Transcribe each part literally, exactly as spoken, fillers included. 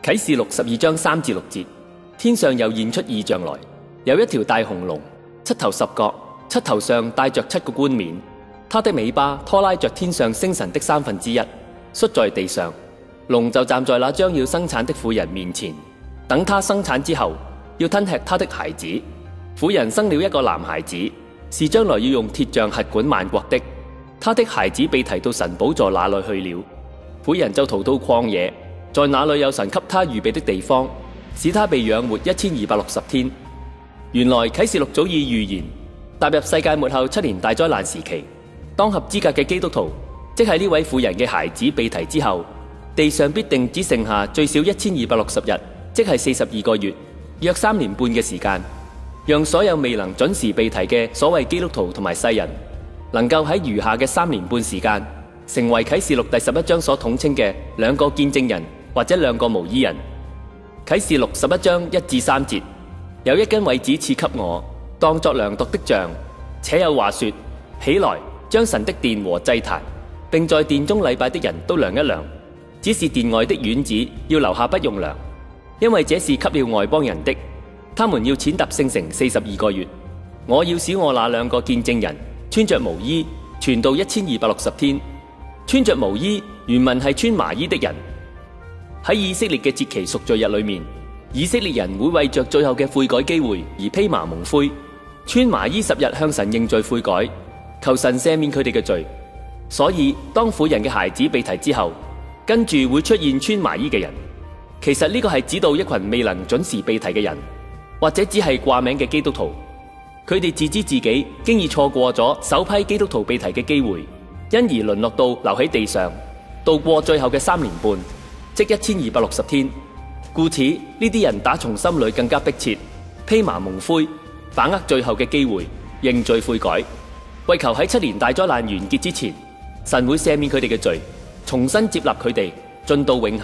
啟示錄十二章三至六節，天上又現出異象來，有一條大紅龍，七頭十角，七頭上帶着七個冠冕，它的尾巴拖拉着天上星辰的三分之一，摔在地上。龍就站在那將要生產的婦人面前，等他生產之後，要吞吃他的孩子。婦人生了一個男孩子，是將來要用鐵杖轄管萬國的。他的孩子被提到神寶座那裏去了。婦人就逃到曠野，在那裏有神給他預備的地方，使他被養活一千二百六十天。原來啟示錄早已預言，踏入世界末後七年大災難時期，當合資格嘅基督徒，即係呢位婦人嘅孩子被提之後，地上必定只剩下最少一千二百六十日，即係四十二個月，約三年半嘅時間，讓所有未能準時被提嘅所謂基督徒同埋世人，能夠喺餘下嘅三年半時間，成為啟示錄第十一章所統稱嘅兩個見證人或者兩個無依人。啟示錄十一章一至三節，有一根葦子賜給我，當作量度的杖，且有話說：起來，將神的殿和祭壇，並在殿中禮拜的人都量一量。只是殿外的院子要留下不用量，因為這是給了外邦人的。他們要踐踏聖城四十二個月。我要使我那兩個見證人穿着毛衣，傳道一千二百六十天。穿着毛衣原文係穿麻衣的人。喺以色列嘅節期贖罪日裏面，以色列人會為着最後嘅悔改機會而披麻蒙灰，穿麻衣十日向神認罪悔改，求神赦免佢哋嘅罪。所以當婦人嘅孩子被提之後，跟住會出現穿麻衣嘅人。其實呢個係指到一群未能準時被提嘅人，或者只係掛名嘅基督徒。佢哋自知自己經已錯過咗首批基督徒被提嘅機會，因而淪落到留喺地上，度過最後嘅三年半，即一千二百六十天。故此呢啲人打從心裏更加迫切，披麻蒙灰，把握最後嘅機會，認罪悔改，為求喺七年大災難完結之前，神會赦免佢哋嘅罪，重新接納佢哋進到永恆。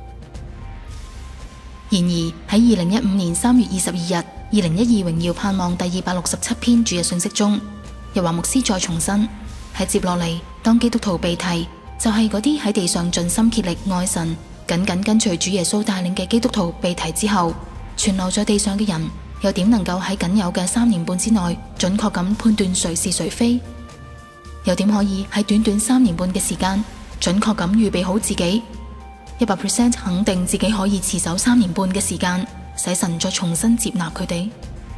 然而喺二零一五年三月二十二日，二零一二榮耀盼望第二百六十七篇主日信息中，日華牧師再重申，喺接落嚟，當基督徒被提，就係嗰啲喺地上盡心竭力愛神、緊緊跟隨主耶穌帶領嘅基督徒被提之後，存留在地上嘅人，又點能夠喺僅有嘅三年半之內準確咁判斷誰是誰非？又點可以喺短短三年半嘅時間準確咁預備好自己，一百 percent 肯定自己可以持守三年半嘅時間，使神再重新接納佢哋？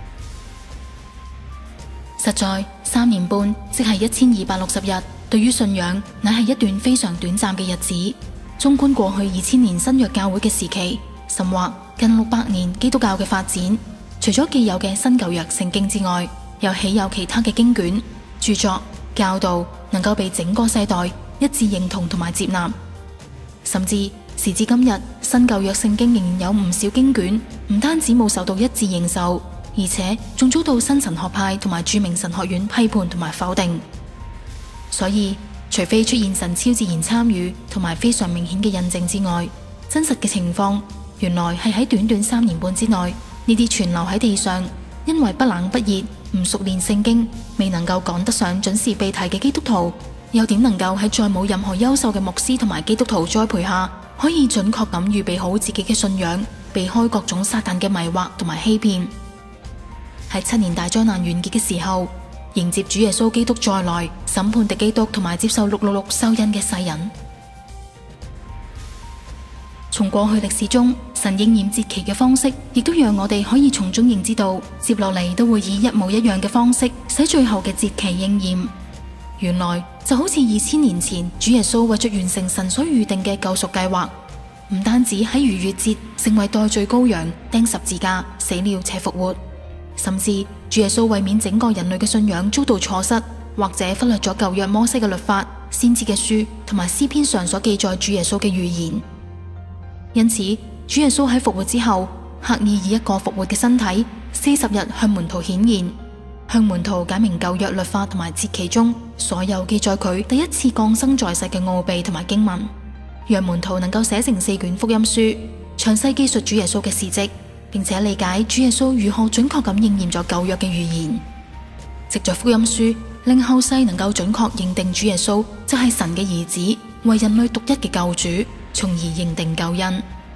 實在三年半即係一千二百六十日，對於信仰乃係一段非常短暫嘅日子。縱觀過去二千年新約教會嘅時期，甚或近六百年基督教嘅發展，除咗既有嘅新舊約聖經之外，又豈有其他嘅經卷、著作、教導能夠被整個世代一致認同同埋接納？甚至時至今日，新舊約聖經仍然有唔少經卷唔單止冇受到一致認受，而且仲遭到新神學派同埋著名神學院批判同埋否定。所以除非出現神超自然參與同埋非常明顯嘅印證之外，真實嘅情況原來係喺短短三年半之內，呢啲存留喺地上，因為不冷不熱、唔熟練聖經，未能夠趕得上準時被提嘅基督徒，又點能夠喺再冇任何優秀嘅牧師同埋基督徒栽培下，可以準確咁預備好自己嘅信仰，避開各種撒旦嘅迷惑同埋欺騙？喺七年大災難完結嘅時候，迎接主耶穌基督再來審判敵基督同埋接受六六六受印嘅世人。從過去歷史中神應驗節期嘅方式，亦都讓我哋可以從中認知到，接落嚟都會以一模一樣嘅方式使最後嘅節期應驗。原來就好似二千年前主耶穌為咗完成神所預定嘅救贖計劃，唔單止喺逾越節成為代罪羔羊，釘十字架死了且復活，甚至主耶穌為免整個人類嘅信仰遭到錯失，或者忽略咗舊約摩西嘅律法、先知嘅書同埋詩篇上所記載主耶穌嘅預言。因此主耶穌喺復活之後，刻意以一個復活嘅身體四十日向門徒顯現，向門徒解明舊約律法同埋節期中所有記載佢第一次降生在世嘅奧秘同埋經文，讓門徒能夠寫成四卷福音書，詳細記述主耶穌嘅事蹟，並且理解主耶穌如何準確咁應驗咗舊約嘅預言。藉着福音書，令後世能夠準確認定主耶穌就係神嘅兒子，為人類獨一嘅救主，從而認定救恩。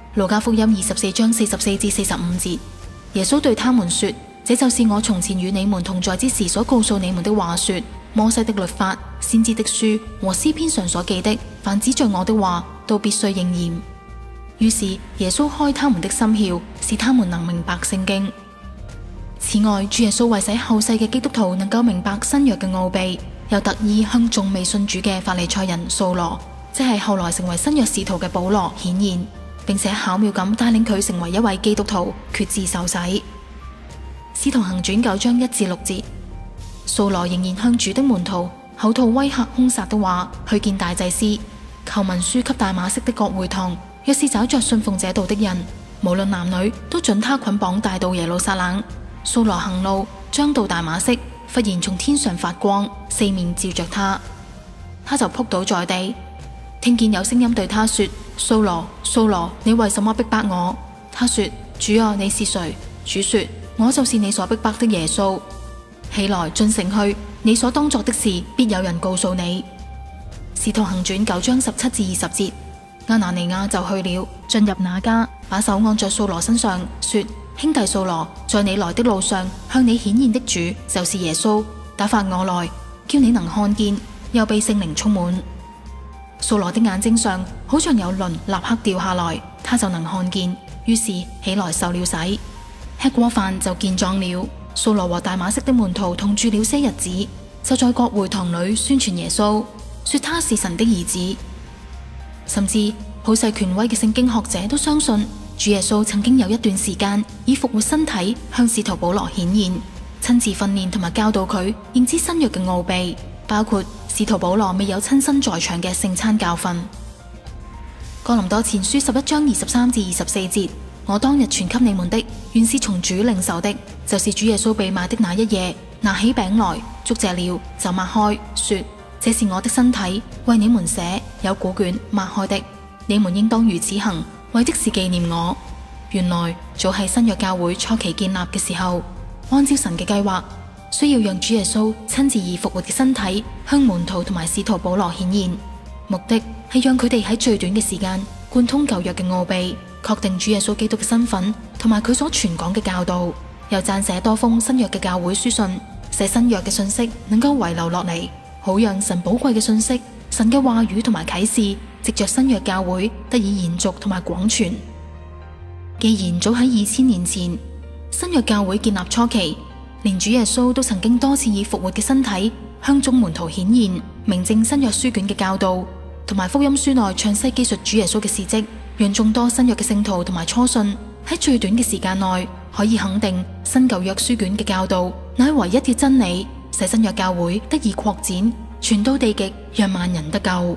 路加福音二十四章四十四至四十五節，耶穌對他們說：這就是我從前與你們同在之時所告訴你們的話說，摩西的律法、先知的書和詩篇上所記的，凡指着我的話，都必須應驗。於是耶穌開他們的心竅，使他們能明白聖經。此外，主耶穌為使後世嘅基督徒能夠明白新約嘅奧秘，又特意向仲未信主嘅法利賽人掃羅，即係後來成為新約使徒嘅保羅顯現，並且巧妙咁帶領佢成為一位基督徒，決志受洗。使徒行傳九章一至六節，掃羅仍然向主的門徒口吐威嚇兇殺的話，去見大祭司，求文書給大馬色的各會堂，若是找着信奉這道的人，無論男女，都准他捆綁帶到耶路撒冷。掃羅行路將到大馬色，忽然從天上發光，四面照着他，他就仆倒在地，聽見有聲音對他說：掃羅，掃羅，你為什麼逼迫我？他說：主啊，你是誰？主說：我就是你所逼迫的耶穌。起來進城去，你所當作的事必有人告訴你。使徒行傳九章十七至二十節，亞拿尼亞就去了，進入那家，把手按着掃羅身上，說：兄弟掃羅，在你來的路上向你顯現的主就是耶穌，打發我來，叫你能看見，又被聖靈充滿。掃羅的眼睛上好像有鱗立刻掉下來，他就能看見，於是起來受了洗。吃過飯就健壯了。掃羅和大馬色的門徒同住了些日子，就在各會堂裏宣傳耶穌，說他是神的兒子。甚至普世權威嘅聖經學者都相信，主耶穌曾經有一段時間以復活身體向使徒保羅顯現，親自訓練同埋教導佢認知新約嘅奧秘，包括使徒保羅未有親身在場嘅聖餐教訓。哥林多前書十一章二十三至二十四節，我當日傳給你們的，原是從主領受的，就是主耶穌被賣的那一夜，拿起餅來，祝謝了，就擘開，說：這是我的身體，為你們寫，有古卷擘開的，你們應當如此行，為的是紀念我。原來早喺新約教會初期建立嘅時候，按照神嘅計劃，需要讓主耶穌親自以復活嘅身體向門徒同埋使徒保羅顯現，目的係讓佢哋喺最短嘅時間貫通舊約嘅奧秘，確定主耶穌基督嘅身份同埋佢所傳講嘅教導，又撰寫多封新約嘅教會書信，使新約嘅信息能夠遺留落嚟，好讓神寶貴嘅信息、神嘅話語同埋啟示，藉着新約教會得以延續同埋廣傳。既然早喺二千年前新約教會建立初期，連主耶穌都曾經多次以復活嘅身體向眾門徒顯現，明證新約書卷嘅教導，同埋福音書內詳細記述主耶穌嘅事跡，讓眾多新約嘅聖徒同埋初信喺最短嘅時間內可以肯定新舊約書卷嘅教導乃唯一嘅真理，使新約教會得以擴展，傳到地極，讓萬人得救。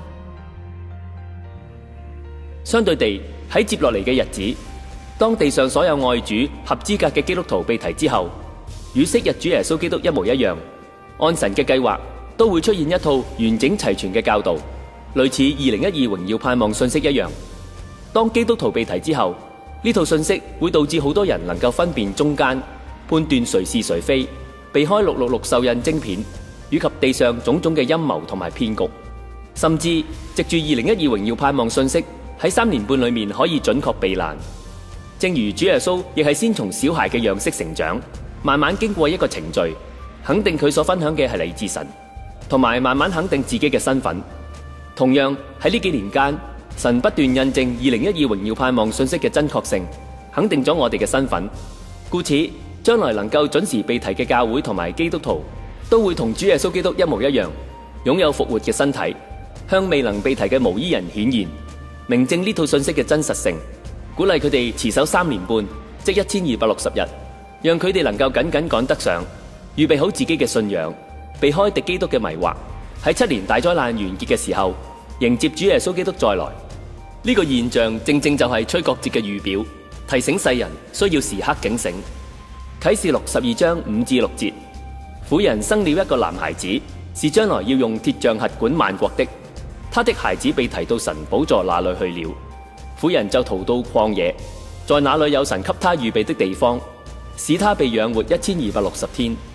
相對地，喺接落嚟嘅日子，當地上所有愛主合資格嘅基督徒被提之後，與昔日主耶穌基督一模一樣，按神嘅計劃都會出現一套完整齊全嘅教導，類似二零一二榮耀盼望信息一樣。當基督徒被提之後，呢套信息會導致好多人能夠分辨中間，判斷誰是誰非，避開六六六獸印晶片以及地上種種嘅陰謀同埋騙局，甚至藉住二零一二榮耀盼望信息喺三年半裏面可以準確避難。正如主耶穌亦係先從小孩嘅樣式成長，慢慢經過一個程序，肯定佢所分享嘅係嚟自神，同埋慢慢肯定自己嘅身份。同樣喺呢幾年間，神不斷印證二零一二榮耀盼望信息嘅真確性，肯定咗我哋嘅身份。故此，將來能夠準時被提嘅教會同埋基督徒，都會同主耶穌基督一模一樣，擁有復活嘅身體，向未能被提嘅無依人顯現，明證呢套信息嘅真實性，鼓勵佢哋持守三年半，即一千二百六十日，讓佢哋能夠緊緊趕得上，預備好自己嘅信仰，避開敵基督嘅迷惑，喺七年大災難完結嘅時候，迎接主耶穌基督再來。呢個現象正正就係吹角節嘅預表，提醒世人需要時刻警醒。啟示錄十二章五至六節，婦人生了一個男孩子，是將來要用鐵杖轄管萬國的。他的孩子被提到神寶座那裏去了，婦人就逃到曠野，在那裏有神給他預備的地方，使他被養活一千二百六十天。